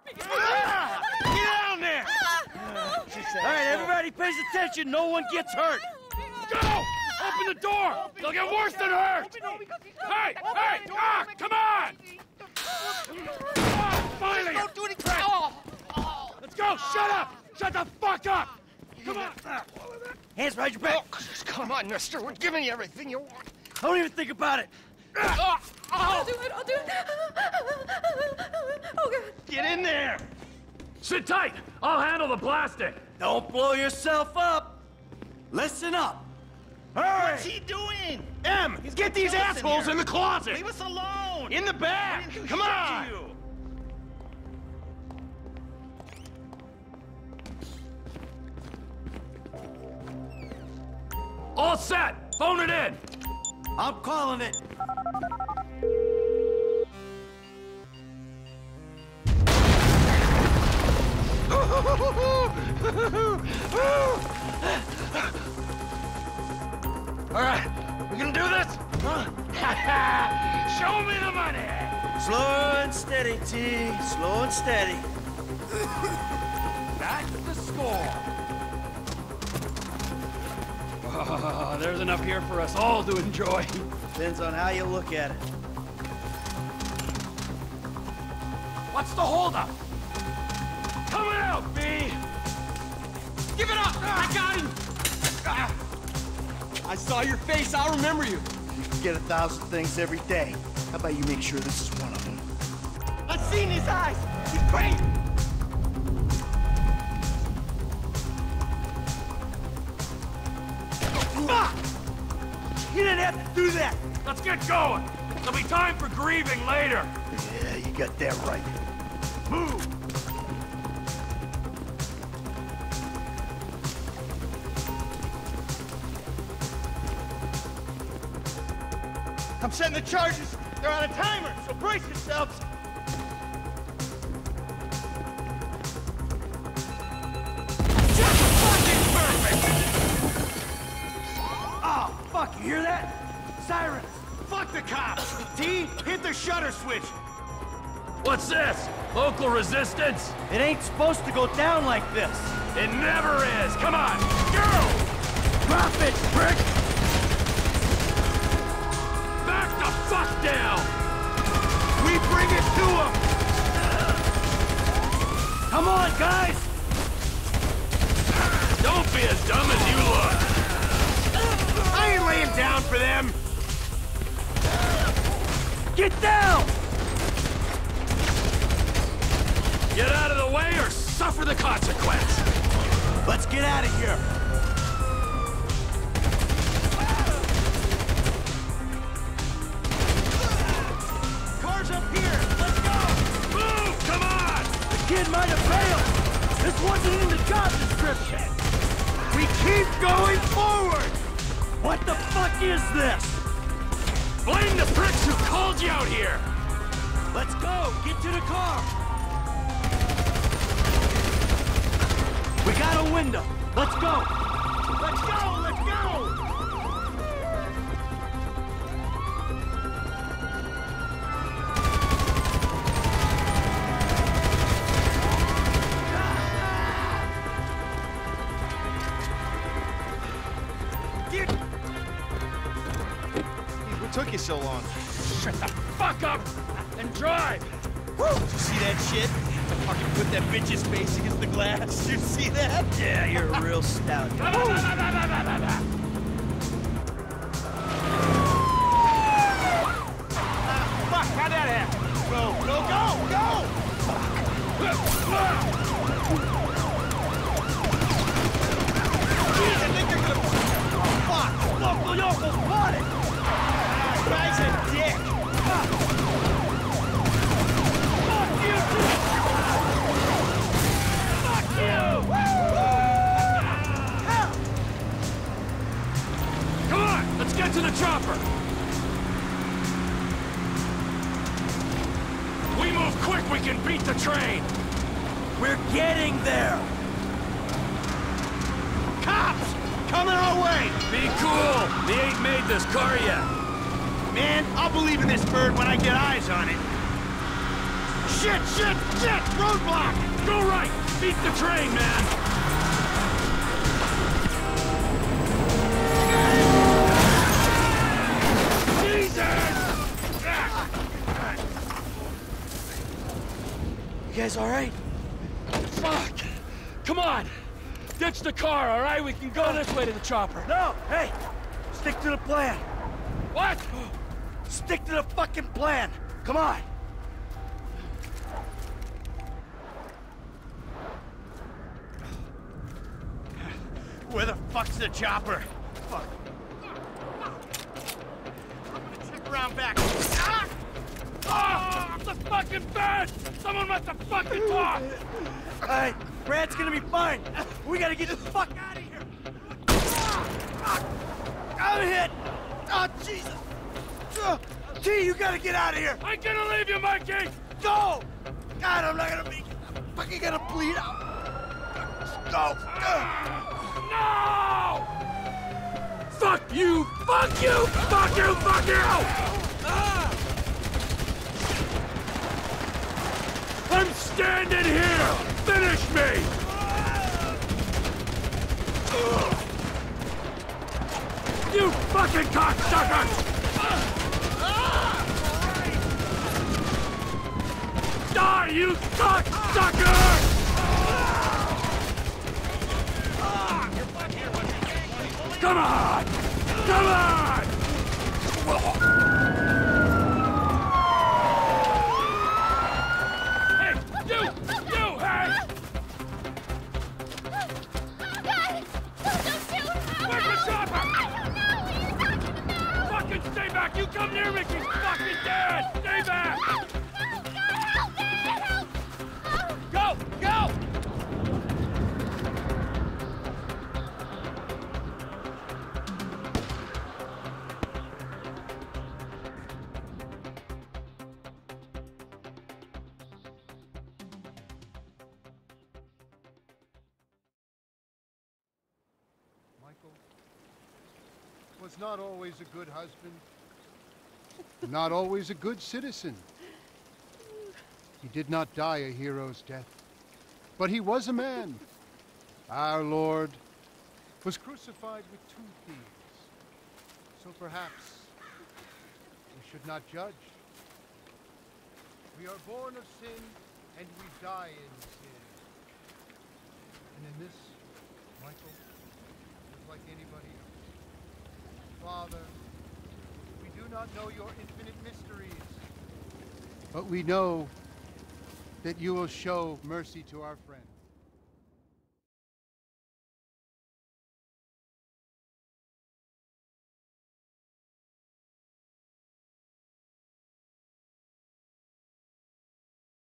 Get down there! All right, everybody pays attention. No one gets hurt. Go! Open the door! They'll get worse than hurt! Hey! Hey! Ah! Come on! Oh, finally! Don't do any crap. Let's go! Shut up! Shut the fuck up! Come on! Hands behind your back. Come on, mister. We're giving you everything you want. Don't even think about it. I'll do it, I'll do it. Oh, God. Get in there. Sit tight! I'll handle the blasting! Don't blow yourself up. Listen up. Hurry. What's he doing? M, get these assholes in the closet. Leave us alone! In the back. Come on. All set! Phone it in! I'm calling it. All right, we gonna do this? Show me the money! Slow and steady, T. Slow and steady. That's the score! Oh, there's enough here for us all to enjoy. Depends on how you look at it. What's the holdup? Coming out, B! Give it up! I got him! I saw your face. I'll remember you. You can get 1,000 things every day. How about you make sure this is one of them? I've seen his eyes. He's great. Fuck! You didn't have to do that! Let's get going! There'll be time for grieving later! Yeah, you got that right. Move! I'm setting the charges. They're on a timer, so brace yourselves. Just fucking perfect! Oh, fuck, you hear that? Sirens! Fuck the cops. T, hit the shutter switch. What's this? Local resistance? It ain't supposed to go down like this. It never is! Come on! Go! Drop it, prick! Back the fuck down! We bring it to them! Come on, guys! Don't be as dumb as you look! I ain't laying down for them! Get down! Get out of the way or suffer the consequence! Let's get out of here! Car's up here. Let's go. Move! Come on! The kid might have failed! This wasn't in the job description! We keep going forward! What the fuck is this? Blame the pricks who called you out here! Let's go! Get to the car! We got a window! Let's go! Let's go. Let's go. What took you so long? Shut the fuck up and drive! Woo! Did you see that shit? I fucking put that bitch's face against the glass. You see that? Yeah, you're a real stout. Ah, fuck! How'd that happen? Go! Go! Go! Jeez, I think they're gonna... Oh, fuck! Local yokel spotted! Guy's a dick! Fuck you! Fuck you! Come on! Let's get to the chopper! We move quick, we can beat the train! We're getting there! Cops! Coming our way! Be cool! They ain't made this car yet! Man, I'll believe in this bird when I get eyes on it. Shit! Roadblock! Go right! Beat the train, man! You guys all right? Fuck! Come on! Ditch the car, all right? We can go this way to the chopper. No! Hey! Stick to the plan! What? Stick to the fucking plan! Come on! Where the fuck's the chopper? Fuck. I'm gonna check around back. Ah! Oh, the fucking bed! Someone must have fucking talked! Alright, Brad's gonna be fine! We gotta get the fuck out of here! I'm hit! Oh, Jesus! T, you gotta get out of here! I'm gonna leave you, Mikey! Go! God, I'm not gonna be... I'm fucking gonna bleed out! Go! No! Fuck you! Fuck you! Fuck you! Fuck you! I'm standing here! Finish me! You fucking cocksucker! Die, you cocksucker! Come on! Come on! Hey, you! You, hey! Guys! Don't shoot! Where's the chopper? I don't know! What are you talking about? Fucking stay back! You come near me, she's fucking dead! Stay back! No! God, help me! Help! Oh. Go! Go! Michael was not always a good husband, not always a good citizen. He did not die a hero's death, but he was a man. Our Lord was crucified with 2 thieves, so perhaps we should not judge. We are born of sin, and we die in sin. And in this, Michael is like anybody else. Father, we do not know your infinite mysteries, but we know that you will show mercy to our friend.